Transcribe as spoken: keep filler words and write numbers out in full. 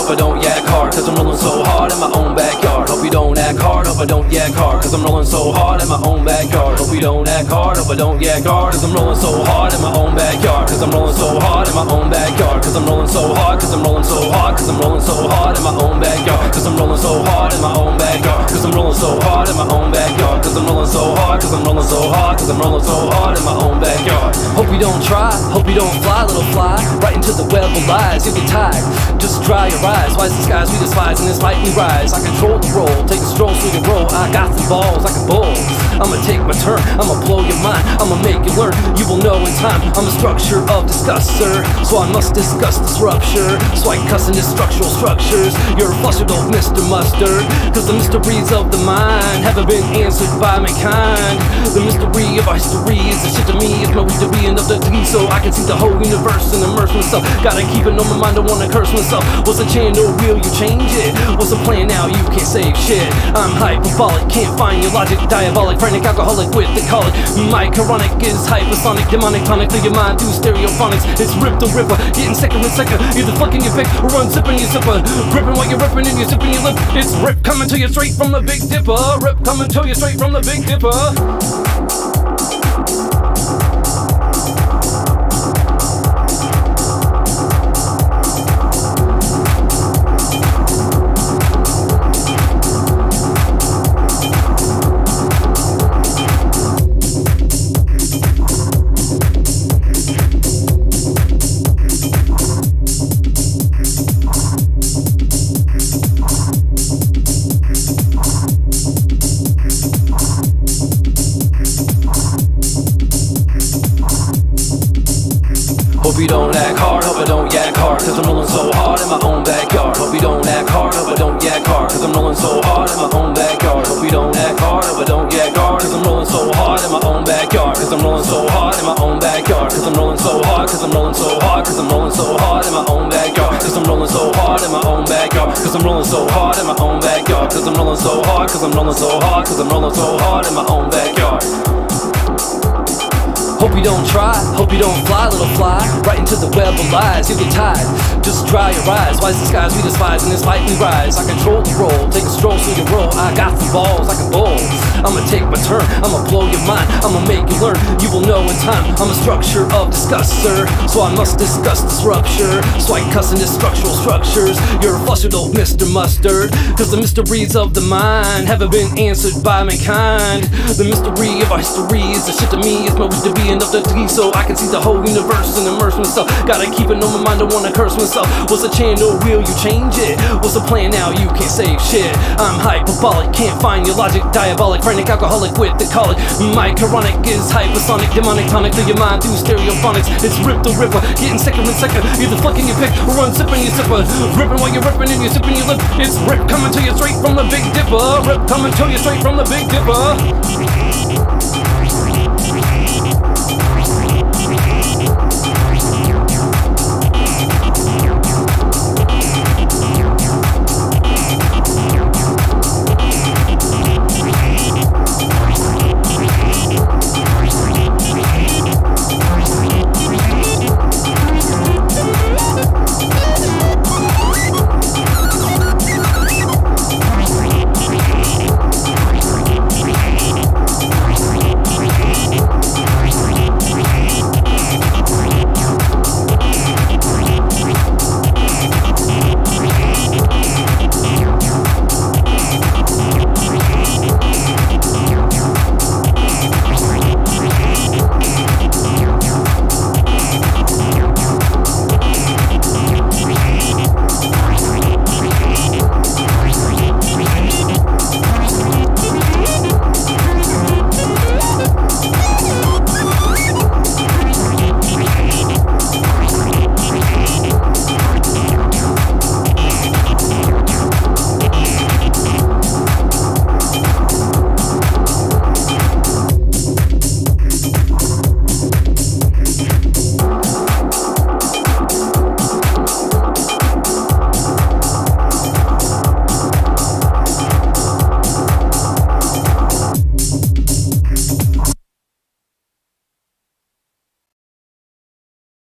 I don't yak hard, cause I'm rolling so hard in my own backyard. Hope you don't act hard, hope I don't yak hard, cause I'm rolling so hard in my own backyard. Hope you don't act hard, hope I don't yak hard, cause I'm rolling so hard in my own backyard. Cause I'm rolling so hard in my own backyard. Cause I'm rolling so hard, cause I'm rolling so hard, cause I'm rolling so hard in my own backyard. Cause I'm rolling so hard in my own backyard. Cause I'm rolling so hard in my own backyard. Cause I'm rolling so hard, cause I'm rolling so hard, cause I'm rolling so hard in my own backyard. Hope you don't try, hope you don't fly, little fly, right into the web of lies. You'll get tired, just dry your eyes. Why is the skies we despise and this light we rise? I control the roll, take a stroll through the roll. I got some balls like a bull. I'ma take my turn, I'ma blow your mind, I'ma make you learn. You will know in time, I'm a structure of disgust, sir. So I must discuss this rupture, so I cuss into structural structures. You're a flustered old Mister Mustard, cause the mysteries of the mind haven't been answered by mankind. The mystery of our history is the shit to me. It's my way to be end of the tree, so I can see the whole universe and immerse myself. Gotta keep it on my mind, don't wanna curse myself. What's the channel, will you change it? What's the plan now, you can't save shit. I'm hyperbolic, can't find your logic. Diabolic, frantic, alcoholic with the colic. My chronic is hypersonic, demonic tonic through your mind through stereophonics. It's rip the ripper, getting sicker and sicker. Either fucking your pick or unzipping your zipper. Gripping while you're ripping and you're zipping your lip. It's rip coming to you straight from the Big Dipper. Rip coming to you straight from the Big Dipper. Hope you don't act hard, hope I don't yak hard, cause I'm rolling so hard in my own backyard. Hope you don't act hard, hope I don't yak hard, cause I'm rolling so hard in my own backyard. Hope you don't act hard, hope I don't yak hard, cause I'm rolling so hard in my own backyard. Cause I'm rolling so hard in my own backyard. Cause I'm rolling so hard, cause I'm rolling so hard, cause I'm rolling so hard in my own backyard. Cause I'm rolling so hard in my own backyard. Cause I'm rolling so hard in my own backyard. Cause I'm rolling so hard, cause I'm rolling so hard, cause I'm rolling so hard in my own backyard. Hope you don't try, hope you don't fly, little fly, right into the web of lies. You'll get tired, just dry your eyes. Why is the skies we despise and this light we rise? I control the roll, take a stroll through your roll. I got the balls like a bull. I'ma take my turn, I'ma blow your mind, I'ma make you learn. You will know in time, I'm a structure of disgust, sir. So I must discuss this rupture, so I cuss into structural structures. You're a flustered old Mister Mustard, cause the mysteries of the mind haven't been answered by mankind. The mystery of our history is the shit to me. It's my way to be end of the tree, so I can see the whole universe and immerse myself. Gotta keep it on my mind, don't wanna curse myself. What's the channel, will you change it? What's the plan now, you can't save shit. I'm hyperbolic, can't find your logic. Diabolic, frantic, alcoholic with the colic. My chronic is hypersonic, demonic tonic through your mind through stereophonics. It's rip the ripper, getting sicker and sicker. Either flicking your pick or unzipping your zipper. Ripping while you're ripping and you're zipping your lip. It's rip coming to you straight from the Big Dipper. Rip coming to you straight from the Big Dipper.